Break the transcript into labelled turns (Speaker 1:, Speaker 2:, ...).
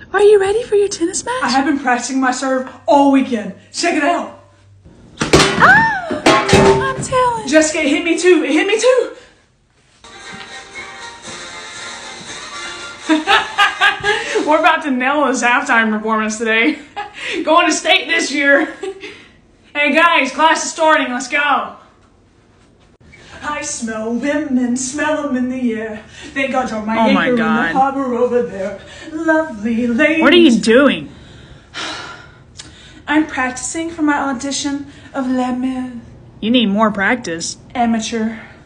Speaker 1: Are you ready for your tennis match?
Speaker 2: I have been practicing my serve all weekend. Check it out.
Speaker 1: Ah, I'm telling.
Speaker 2: Jessica, it hit me too. It hit me too. We're about to nail this halftime performance today. Going to state this year. Hey guys, class is starting. Let's go. I smell women, smell them in the air. Thank God you're my anchor in the harbor over there. Lovely ladies.
Speaker 1: What are you doing?
Speaker 2: I'm practicing for my audition of Les Mis.
Speaker 1: You need more practice.
Speaker 2: Amateur.